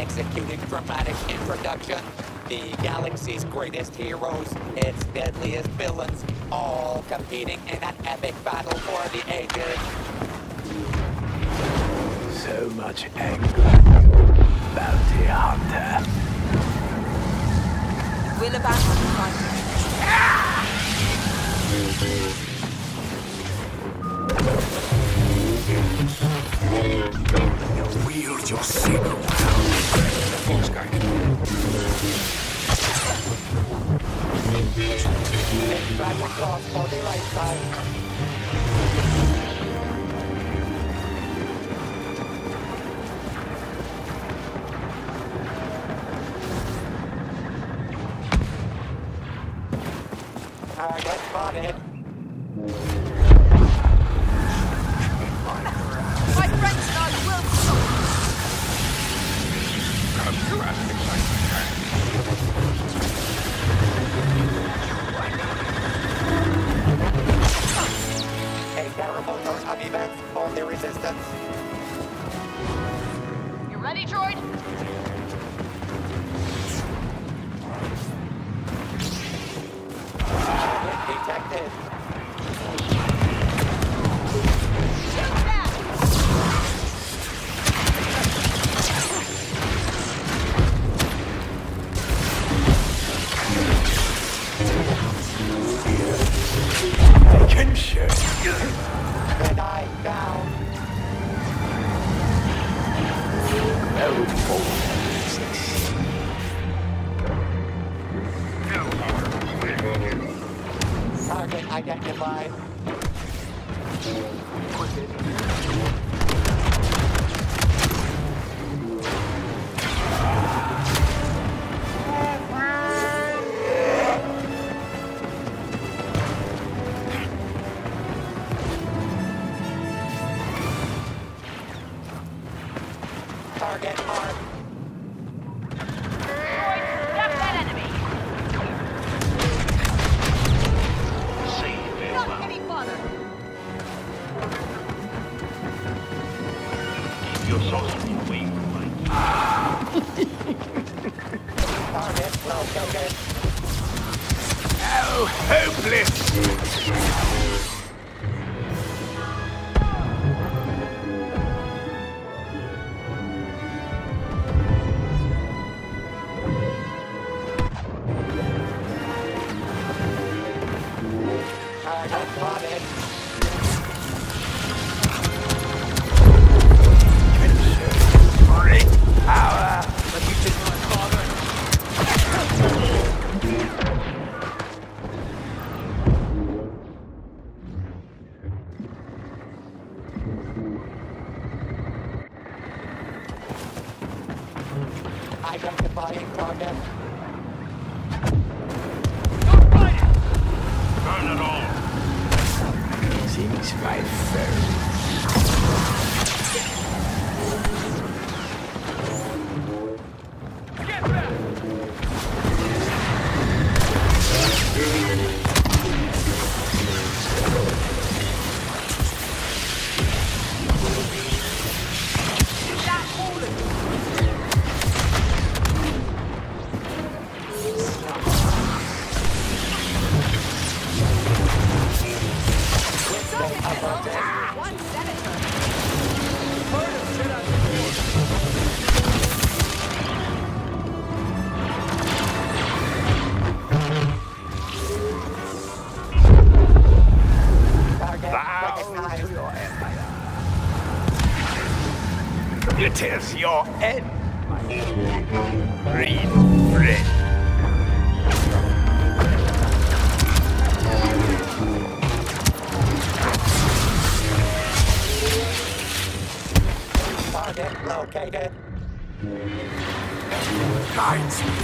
executing dramatic introduction. The galaxy's greatest heroes, its deadliest villains, all competing in an epic battle for the ages. So much anger. Bounty hunter. We'll abandon the fight. Wield your saber well. Next back across for the right side. Target spotted. My friends and I will stop. A terrible turn of events for the resistance. You ready, droid? Target detected. Shoot that! I can shoot. Jedi down. No more. Target identified. Target marked. Droid, stop that enemy! Not any bother! Target located. Oh, hopeless. Target spotted. Great power. But you did not bother. Identifying target. Seems my foe. One senator! Target Bow recognized. to your empire. It is your end, my green friend. Target located. Guides me.